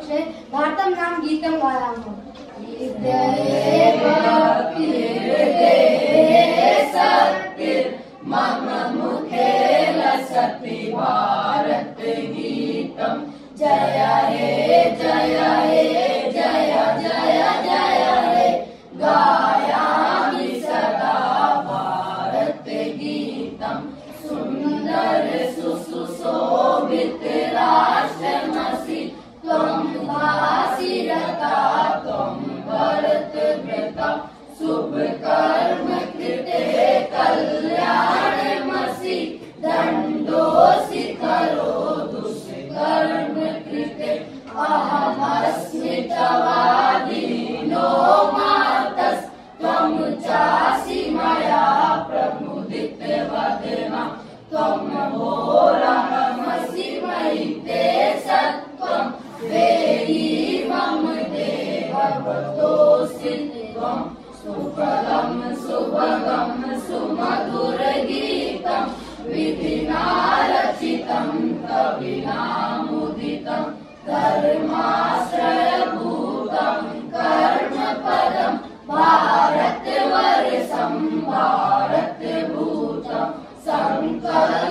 वर्षे भारतं नाम गीतं गायामः। मम मुखे लसति भारत गीतम। जय हे जय हे जय जय जय हे, गायामि सदा भारत गीतम। सुंदर सुशोभित राष्ट्रमसि, त्वं भासीरता त्वं भरतभृता। शुभ कर्म कृते कल्याणमसि, दंडोऽसि करो दुष्कर्म कृते। अहमस्मि तवादीनो मातस्, त्वं चासि मया प्रमुदित वदना। त्वं घोरहमसि मयि ते सत्त्वं, देहि मम देववतोऽसि त्वं। सुफलं सुभगं सुमधुर गीतं, विधिना रचितं कविना मुदितं। धर्माश्रयभूतं कर्मपदं, भारतवर्षं भारतभूतं। संकल्प